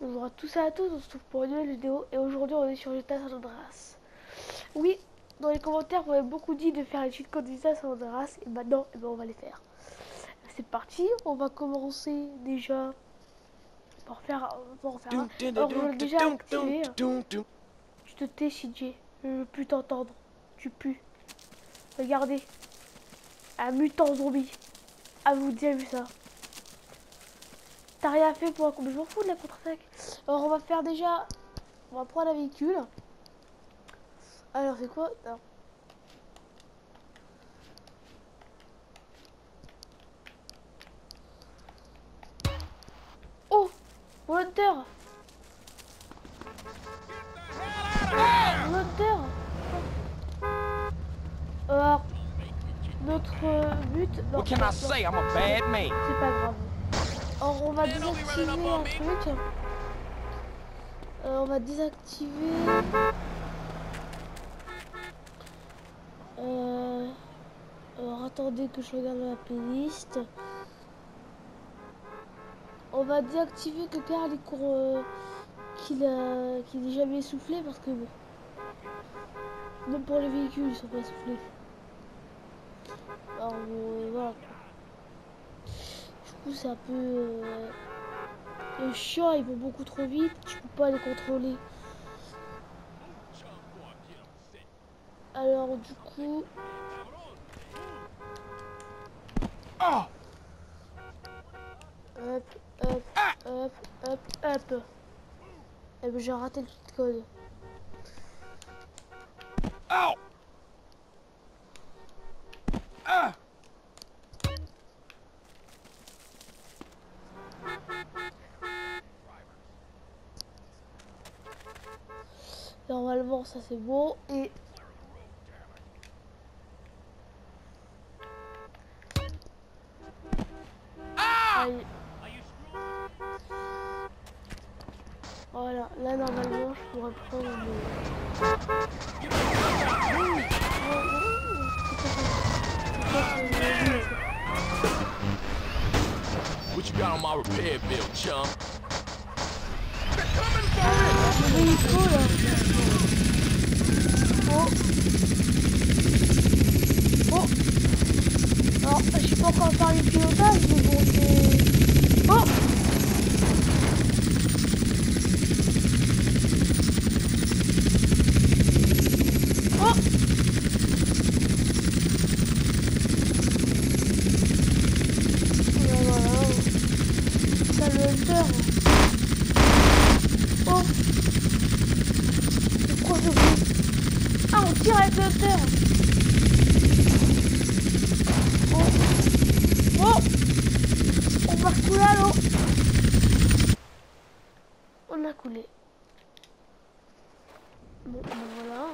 Bonjour à tous et à tous, on se trouve pour une nouvelle vidéo et aujourd'hui on est sur GTA San Andreas. Oui, dans les commentaires vous m'avez beaucoup dit de faire les cheat codes GTA San Andreas et maintenant on va les faire. C'est parti, on va commencer déjà par faire un. Alors je l'ai déjà activé. Tu te tais CJ, je ne veux plus t'entendre, tu pues. Regardez, un mutant zombie. Ah vous avez vu ça? T'as rien fait pour un coup, je m'en fous de la contre-attaque. Alors on va faire déjà, on va prendre un véhicule. Alors c'est quoi? Non. Oh, volontaire. Volontaire. Notre but. Non, What can I say? I'm a bad man. c'est pas grave. Alors on va désactiver un truc. On va désactiver. Alors attendez que je regarde la playlist. On va désactiver que Karl il court, qu'il est jamais essoufflé parce que bon, même pour les véhicules ils sont pas essoufflés. Alors voilà. Du coup c'est un peu chiant, ils vont beaucoup trop vite, tu peux pas les contrôler. Alors du coup Oh, hop hop hop hop hop. Eh ben j'ai raté le cheat code. oh. Normalement ça c'est bon et aïe. Voilà, là normalement je pourrais prendre What you got on my repair bill, chum? le véhicule là. Oh. Oh. Alors je sais pas encore faire le pilotage mais bon c'est. Oh. Oh. Voilà. Ça le hunter. Oh. C'est proche de vous. Ah on tire avec le hunter. Oh. Oh. On va couler à l'eau. On a coulé. Bon, ben voilà.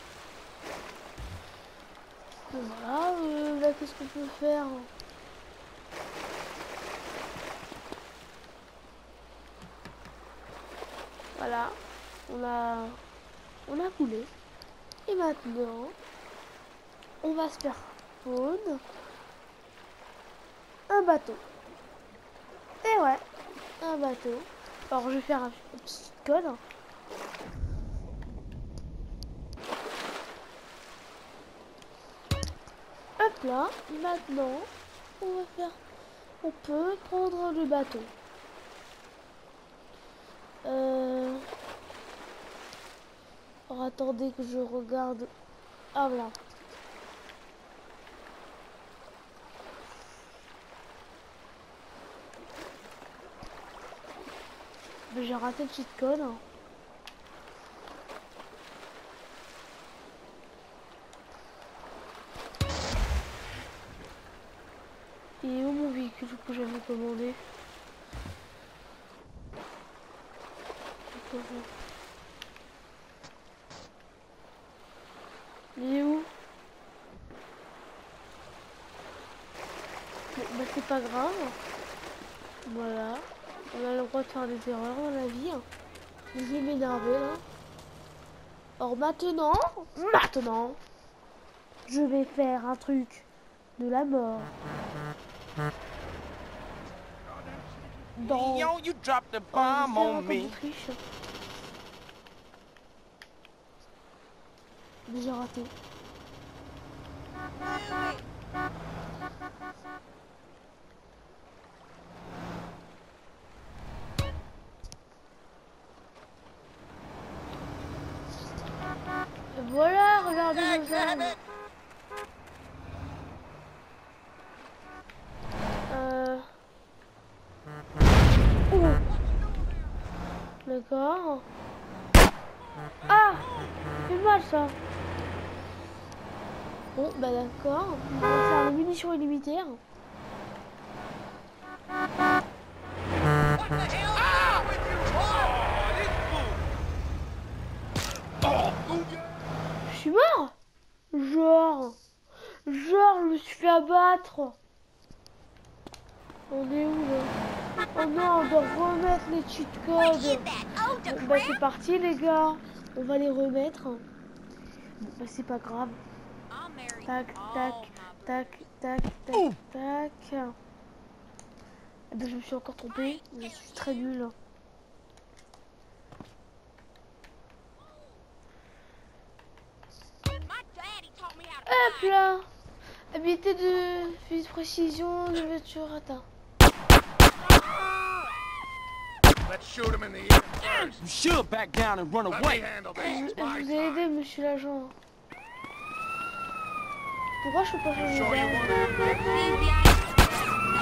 Ben voilà, là qu'est-ce qu'on peut faire? Voilà, on a coulé. Et maintenant, on va se faire spawn un bateau. Et ouais, un bateau. Alors je vais faire un petit code. Hop là, maintenant, on peut prendre le bateau. Alors attendez que je regarde. Ah voilà. J'ai raté le cheat code. Et où mon véhicule que j'avais commandé? Il est où? Bon, bah c'est pas grave. Voilà. On a le droit de faire des erreurs dans la vie. Je vais m'énerver là. Alors maintenant, je vais faire un truc de la mort. dans Yo, you dropped the en bomb on comme me. Autriche. J'ai raté. Voilà, regardez nos armes. Oh. D'accord. Ah, ça fait mal ça. Bon, bah d'accord. On va faire les munitions illimitées. Je suis mort. Genre, je me suis fait abattre. On est où là? Oh non, on doit remettre les cheat codes. Bon, bah c'est parti les gars. On va les remettre. Bon, bah c'est pas grave. Tac, tac, tac, tac, tac, tac. Eh ben, je me suis encore trompée. Je suis très nulle. Hop là. Habilité de fusil de précision de voiture. Attends. Let's shoot him in the ear first. You should back down and run Let me away. handle this. Je It's my vous ai aidé, time. monsieur l'agent. Pourquoi je peux pas You changer sure you d'arme? want to do this?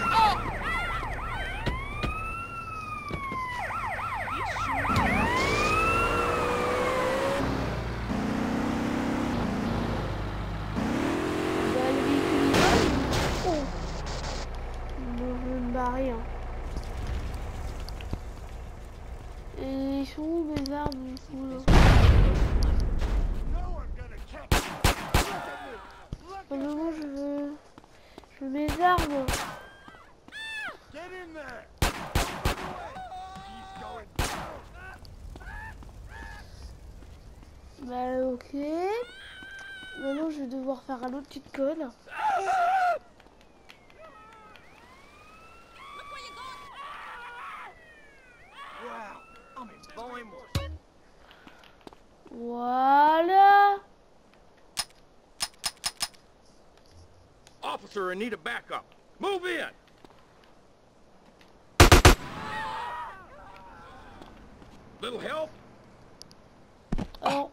Bah, le véhicule il vole. Oh. Bon, je vais me barrer. Hein. Et ils sont où mes armes du coup là? Pour le moment je veux mes armes. Get in there. He's going down. Bah ok. Maintenant je vais devoir faire un autre cheat code. Wow, I'm in boy mode. Voilà. Officer, I need a backup. Move in. Little help? Alors,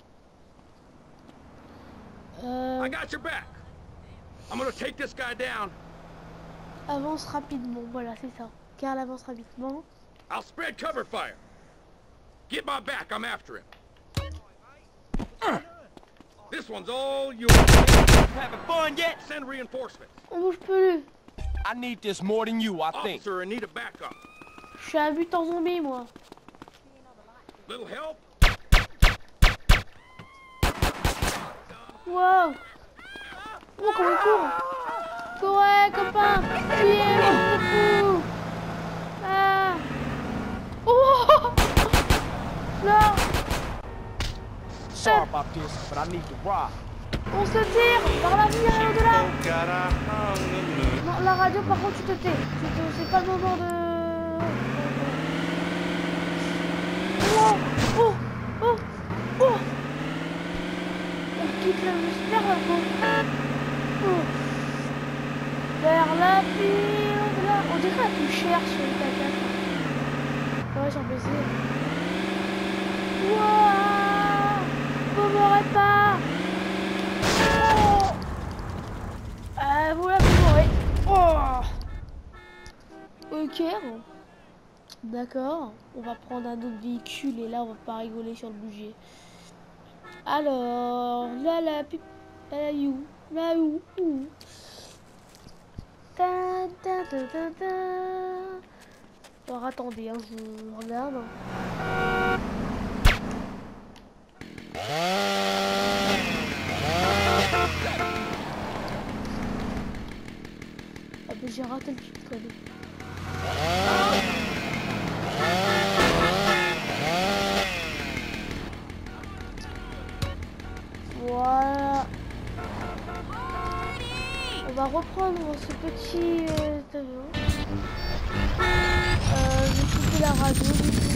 I got your back. I'm gonna take this guy down. avance rapidement. Voilà, c'est ça. Car avance rapidement. I'll spread cover fire. Get my back, I'm after him. This one's all yours. Having fun yet? Send reinforcements. On bouge plus. I need this more than you, I think. Officer, I need a backup. Je suis un mutant zombie moi. Little help? Wow. Oh, comment il court. Courez, copain. Fuyez, de fou. Ah. Oh. Là. Sorry about this, but I need to rob. On se tire par l'avenir et au-delà. Non, la radio, par contre, tu te tais. C'est pas le moment de... Oh, oh, oh, oh. On quitte l'atmosphère, là, quoi. Oh. Vers la ville, au-delà. On dirait un peu cher sur le K4. Ouais, j'en PC. Wouah. Vous m'aurez pas. Oh. Vous la mourrez. Oh. Ok. D'accord. On va prendre un autre véhicule et là on va pas rigoler sur le budget. Alors, là la pipe. Là you. Là où. Ta ta ta ta ta. Alors attendez, hein, je regarde. Ah bah j'ai raté le cheat code. Voilà. On va reprendre ce petit avion. vais couper la radio.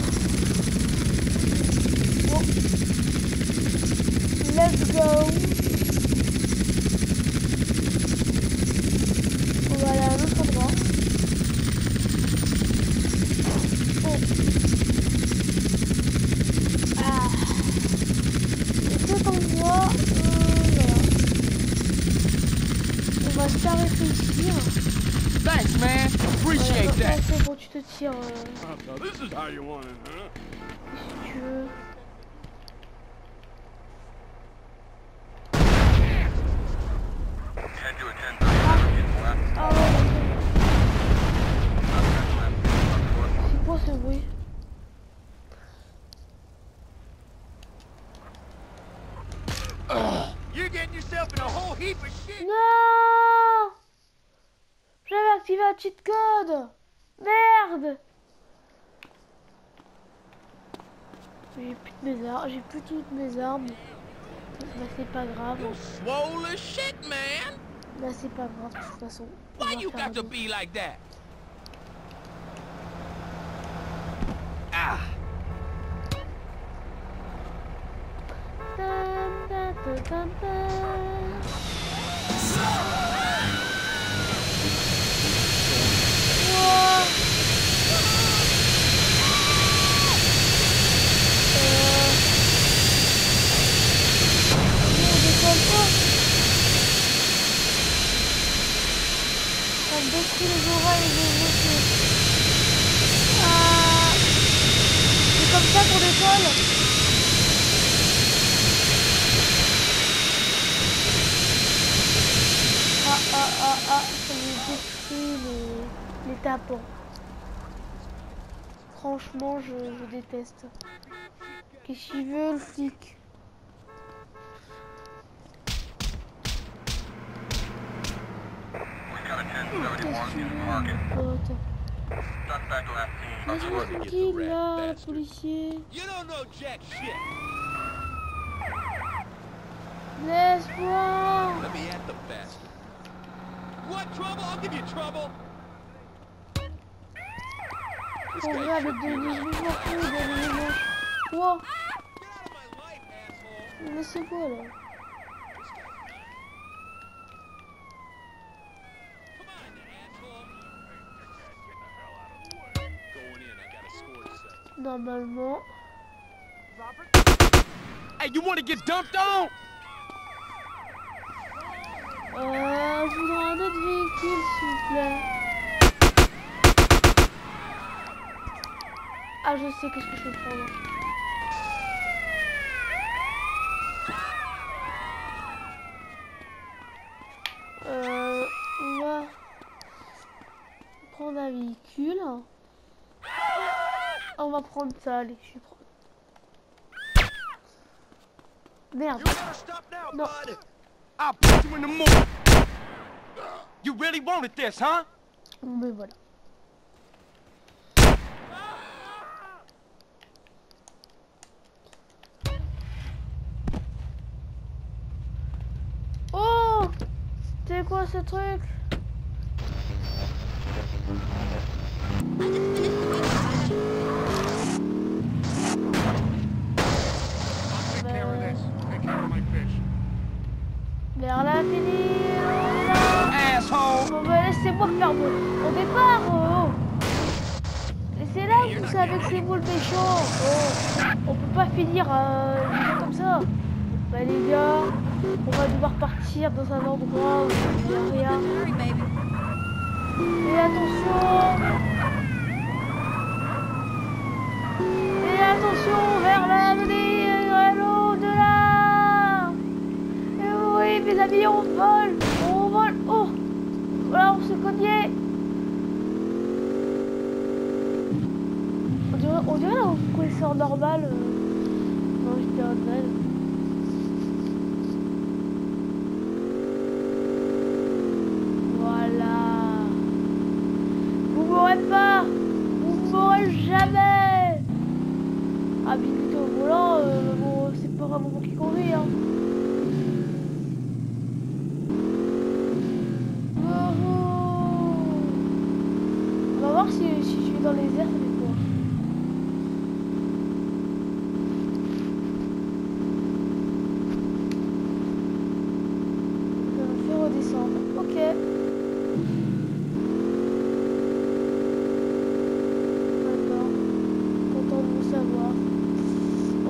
Bon. Let's go. On va aller à un autre endroit. Oh. Ah. Et cet endroit, voilà. On va se arrêter ici. Thanks, man. Appreciate that. C'est bon, tu te tires. So this is how you want it, huh? Si tu veux. Ah ouais, c'est quoi ce bruit? You're getting yourself in a whole heap of shit. Non! J'avais activé un cheat code! Merde! J'ai plus de mes armes, j'ai plus toutes mes armes. Bah c'est pas grave. You swole as shit, man. Bah c'est pas grave de toute façon. On Why va you faire got to des- be like that? Ah. Tan, tan, tan, tan, tan. Wow. On décolle pas. Ça me détruit les oreilles des motos. Ah. C'est comme ça qu'on décolle. Ça me détruit les tapons. Franchement, je déteste. Qu'est-ce qu'il veut, le flic? Qu'est-ce qu'il veut, mon pote? Laisse-moi tranquille, là, policier. You don't know jack shit. Laisse-moi. Let me at the bastard. What trouble? I'll give you trouble. This On guy va avec tripped des me niveaux, around. je m'en fous, des niveaux. Quoi? Get out of my life, asshole. Mais c'est quoi, là? Come on, you asshole. Going in, I got a score to set. Normalement. Hey, you want to get dumped on? Je voudrais un autre véhicule, s'il vous plaît. Ah, je sais qu'est-ce que je peux prendre. On va prendre un véhicule. On va prendre ça, allez, je vais prendre. Merde. You better stop now, No. bud. I'll put you in the mood. You really wanted this, huh? Bon, ben voilà. Oh! C'est quoi ce truc? Take care of this. Take care of my fish. Vers l'infini, au-delà. Asshole. Bon, bah, laissez-moi faire mon départ. Oh. Et c'est là que vous savez que c'est vous le méchant. Oh. On peut pas finir comme ça. Bah les gars, on va devoir partir dans un endroit où il n'y a rien. Et attention vers l'avenir, à l'au-delà. Et oui, mes amis, on vole. Oh, voilà, on se cognait. On dirait un compresseur normal. Non, j'étais en mal. Voilà. Vous m'aurez pas. Vous m'aurez jamais. Habilité au volant, bon, c'est pas vraiment moi qui conduis, hein. Oh. On va voir si je suis dans les airs, ça fait quoi.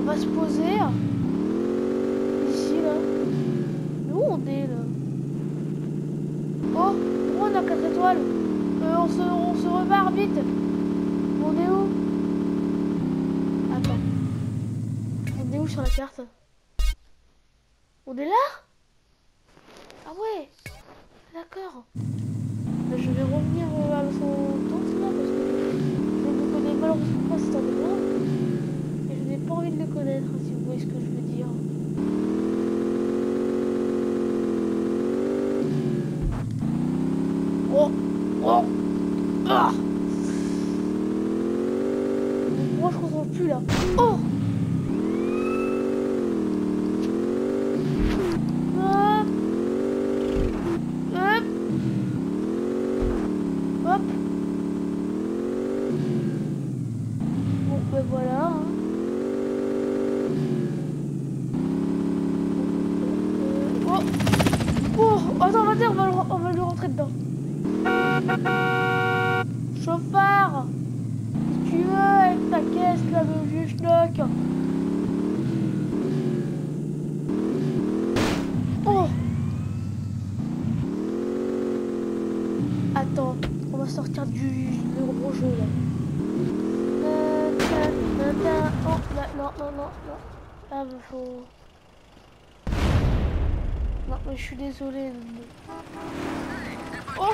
va se poser. Ici, là. Où on est, là? Oh, pourquoi on a 4 étoiles? On se repart vite. On est où? Attends. On est où sur la carte? On est là? Ah ouais. D'accord. Je vais revenir à son temps là parce que je ne connais malheureusement pas cet endroit. Et je n'ai pas envie de le connaître, si vous voyez ce que je veux dire. Oh! Oh! Ah! Moi je ne contrôle plus là. Oh! Hop! Hop! Hop! Bon ben voilà. Hein. Oh! Oh! Attends, vas-y, on va lui rentrer dedans. Chauffard, si tu veux, avec ta caisse là, le vieux schnock. Oh! Attends, on va sortir du gros jeu là. Oh, non. Ah, bah, faut... Non, mais je suis désolée. Oh!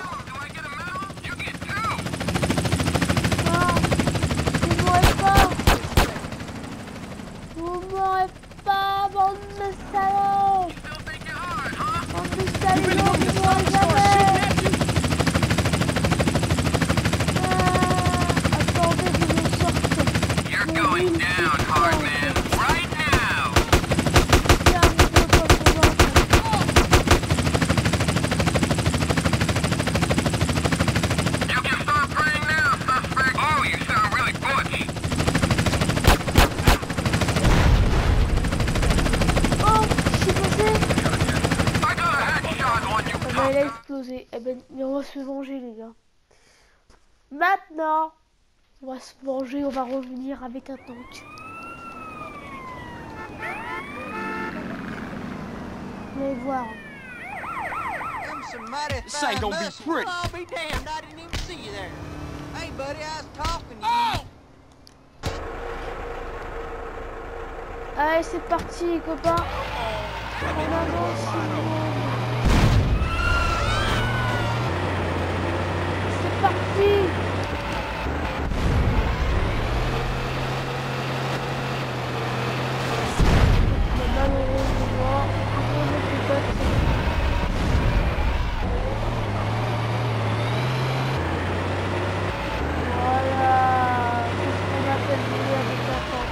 Vous m'aurez pas, bande de salauds! Bande de salauds, vous m'aurez jamais! Attendez que je sorte. You're going down, Hardman, right now! You can start praying now, suspect! Oh, you sound really butch! Elle a explosé. Eh ben, mais on va se venger, les gars. Maintenant, on va se venger. On va revenir avec un tank. Vous allez voir. This ain't gonna be pretty. I'll be damned, I didn't even see you there. Hey, buddy, I was talking to you. Allez, c'est parti, copains. On avance. C'est parti. Mais malheureusement, on ne peut pas tirer. Voilà, c'est ce qu'on appelle jouer avec la tente.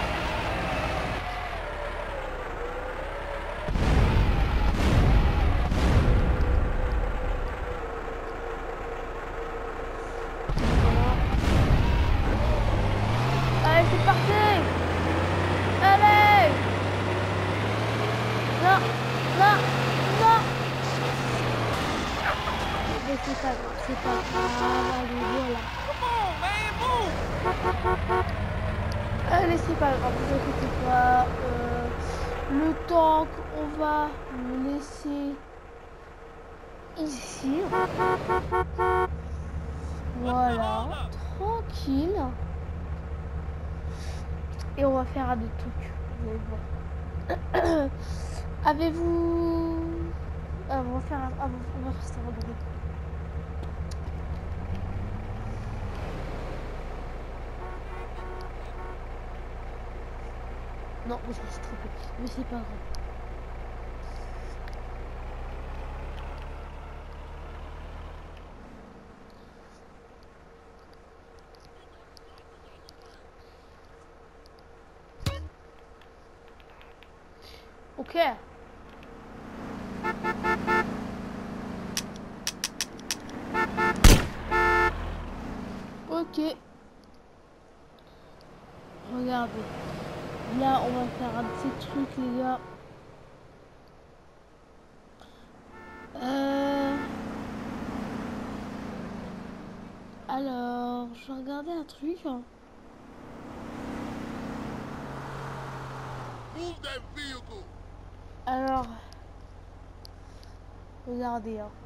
Allez, c'est parti! Allez! Non! Non! Non! Mais c'est pas grave, c'est pas grave. Allez, voilà. Allez, c'est pas grave, vous inquiétez pas. Le tank, on va le laisser ici. Voilà, tranquille. Et on va faire un autre truc. Vous allez voir. Avez-vous... Ah, on va faire ça. Non, je me suis trompée. Mais c'est pas grave. Ok. Ok. Regardez. Là, on va faire un de ces trucs, les gars. Alors, je vais regarder un truc. Move that vehicle. Alors, regardez. Hein.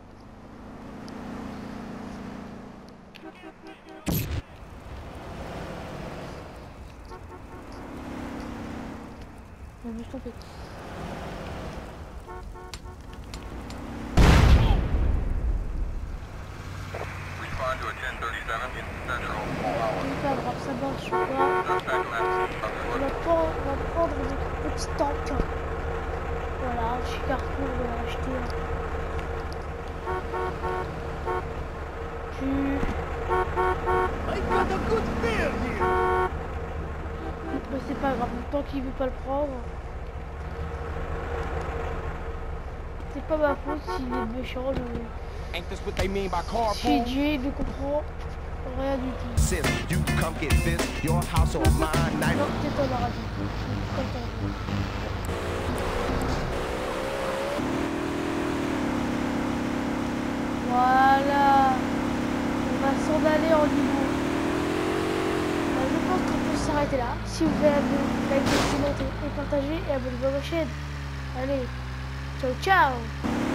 Je me suis trompé. Respond to a 1037 in Central 4 hours. C'est pas grave, ça marche pas. Suspect match On va prendre notre petit tank. Voilà, chez Carrefour, on va l'acheter. I got a good beer here. Mais c'est pas grave, tant qu'il veut pas le prendre. C'est pas ma faute s'il est méchant. Ain't this what they mean by Si carpool? Jay ne comprend rien du tout. Sis, you come get this, your house or mine. Night. Non, c'est toi la radio. Comme t'as dit. Voilà. On va s'en aller en niveau. Je pense qu'on peut s'arrêter là. Si vous avez aimé, likez, commentez et partagez et abonnez-vous à ma chaîne. Allez, ciao ciao.